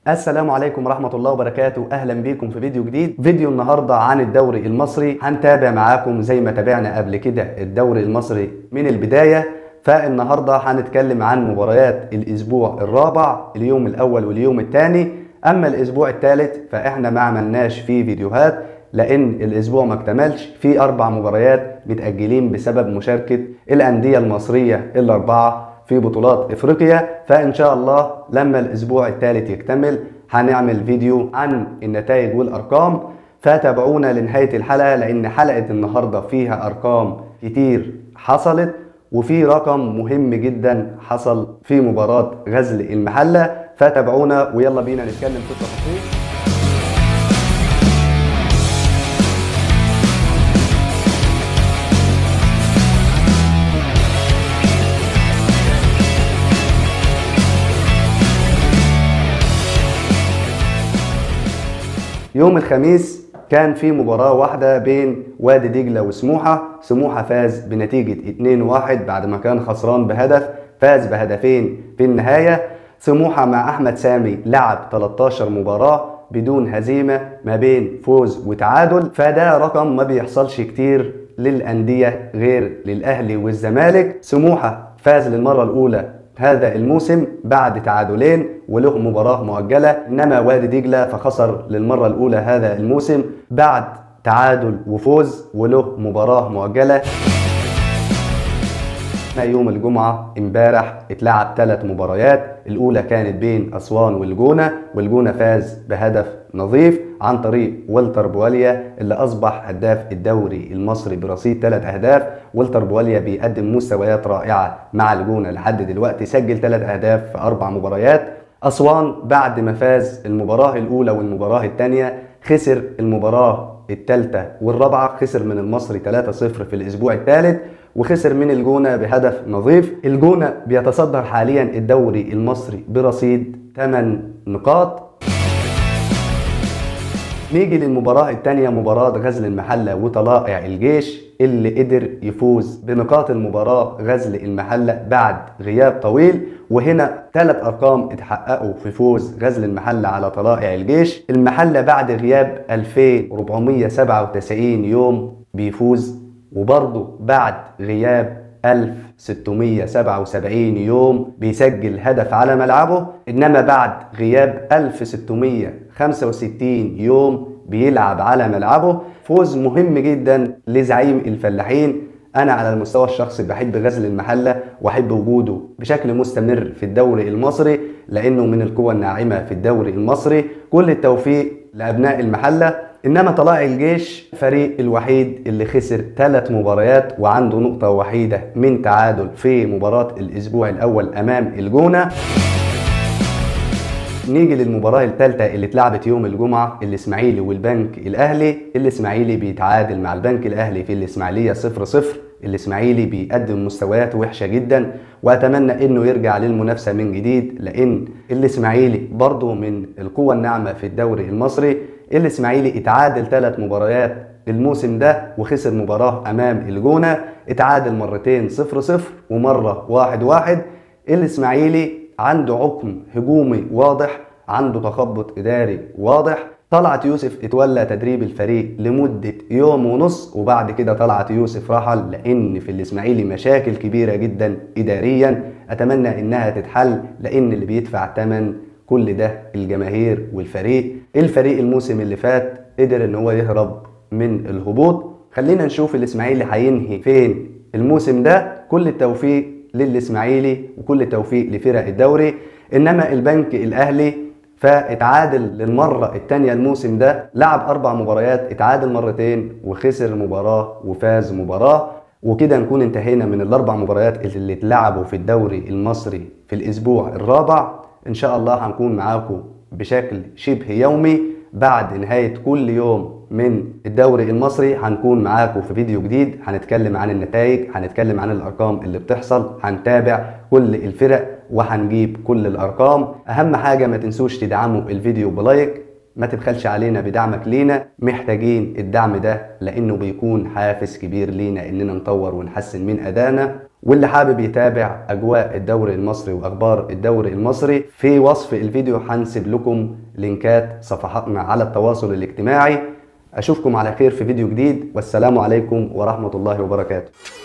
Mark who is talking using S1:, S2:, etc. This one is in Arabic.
S1: السلام عليكم ورحمة الله وبركاته. أهلا بيكم في فيديو جديد. فيديو النهاردة عن الدوري المصري. هنتابع معاكم زي ما تابعنا قبل كده الدوري المصري من البداية. فالنهاردة هنتكلم عن مباريات الأسبوع الرابع، اليوم الأول واليوم الثاني. أما الأسبوع الثالث فإحنا ما عملناش فيه فيديوهات لأن الأسبوع ما اكتملش، في 4 مباريات متأجلين بسبب مشاركة الأندية المصرية الأربعة في بطولات افريقيا. فان شاء الله لما الاسبوع الثالث يكتمل هنعمل فيديو عن النتائج والارقام. فتابعونا لنهاية الحلقة لان حلقة النهاردة فيها ارقام كتير حصلت، وفي رقم مهم جدا حصل في مباراة غزل المحلة. فتابعونا ويلا بينا نتكلم في التفاصيل. يوم الخميس كان في مباراة واحدة بين وادي دجلة وسموحة. سموحة فاز بنتيجة 2-1 بعد ما كان خسران بهدف، فاز بهدفين في النهاية. سموحة مع أحمد سامي لعب 13 مباراة بدون هزيمة ما بين فوز وتعادل، فده رقم ما بيحصلش كتير للأندية غير للأهلي والزمالك. سموحة فاز للمرة الأولى هذا الموسم بعد تعادلين وله مباراة مؤجلة، إنما وادي دجلة فخسر للمرة الأولى هذا الموسم بعد تعادل وفوز وله مباراة مؤجلة. يوم الجمعة امبارح اتلعب 3 مباريات. الأولى كانت بين أسوان والجونة فاز بهدف نظيف عن طريق والتر بواليا اللي أصبح هداف الدوري المصري برصيد 3 أهداف. والتر بواليا بيقدم مستويات رائعة مع الجونة لحد دلوقتي، سجل 3 أهداف في 4 مباريات. أسوان بعد ما فاز المباراة الأولى والمباراة الثانية خسر المباراة الثالثة والرابعة، خسر من المصري 3-0 في الأسبوع الثالث، وخسر من الجونة بهدف نظيف. الجونة بيتصدر حاليا الدوري المصري برصيد 8 نقاط. نيجي للمباراة الثانية، مباراة غزل المحلة وطلائع الجيش اللي قدر يفوز بنقاط المباراة غزل المحلة بعد غياب طويل. وهنا 3 أرقام اتحققوا في فوز غزل المحلة على طلائع الجيش. المحلة بعد غياب 2497 يوم بيفوز، وبرضه بعد غياب 1677 يوم بيسجل هدف على ملعبه، إنما بعد غياب 1665 يوم بيلعب على ملعبه. فوز مهم جدا لزعيم الفلاحين. أنا على المستوى الشخصي بحب غزل المحلة وأحب وجوده بشكل مستمر في الدوري المصري لأنه من القوى الناعمة في الدوري المصري. كل التوفيق لأبناء المحلة. إنما طلائع الجيش فريق الوحيد اللي خسر 3 مباريات وعنده نقطة وحيدة من تعادل في مباراة الأسبوع الأول أمام الجونة. نيجي للمباراة الثالثة اللي اتلعبت يوم الجمعة، الإسماعيلي والبنك الأهلي. الإسماعيلي بيتعادل مع البنك الأهلي في الإسماعيلية 0-0. الإسماعيلي بيقدم مستويات وحشة جدا وأتمنى إنه يرجع للمنافسة من جديد لأن الإسماعيلي برضه من القوة الناعمة في الدوري المصري. الإسماعيلي اتعادل 3 مباريات الموسم ده وخسر مباراة أمام الجونة، اتعادل مرتين 0-0 ومرة 1-1. الإسماعيلي عنده عقم هجومي واضح، عنده تخبط إداري واضح. طلعت يوسف اتولى تدريب الفريق لمدة يوم ونص وبعد كده طلعت يوسف رحل لأن في الإسماعيلي مشاكل كبيرة جدا إداريا. أتمنى إنها تتحل لأن اللي بيدفع ثمن كل ده الجماهير والفريق. الفريق الموسم اللي فات قدر إن هو يهرب من الهبوط. خلينا نشوف الإسماعيلي هينهي فين الموسم ده. كل التوفيق للإسماعيلي وكل التوفيق لفرق الدوري. إنما البنك الأهلي فاتعادل للمرة الثانية الموسم ده، لعب 4 مباريات، اتعادل مرتين وخسر مباراة وفاز مباراة. وكده نكون انتهينا من ال4 مباريات اللي اتلعبوا في الدوري المصري في الأسبوع الرابع. إن شاء الله هنكون معاكم بشكل شبه يومي بعد نهاية كل يوم من الدوري المصري. هنكون معاكم في فيديو جديد، هنتكلم عن النتائج، هنتكلم عن الأرقام اللي بتحصل، هنتابع كل الفرق وهنجيب كل الأرقام. أهم حاجة ما تنسوش تدعموا الفيديو بلايك ما تبخلش علينا بدعمك لينا، محتاجين الدعم ده لانه بيكون حافز كبير لينا اننا نطور ونحسن من ادائنا. واللي حابب يتابع اجواء الدوري المصري واخبار الدوري المصري، في وصف الفيديو هنسيب لكم لينكات صفحاتنا على التواصل الاجتماعي. اشوفكم على خير في فيديو جديد، والسلام عليكم ورحمة الله وبركاته.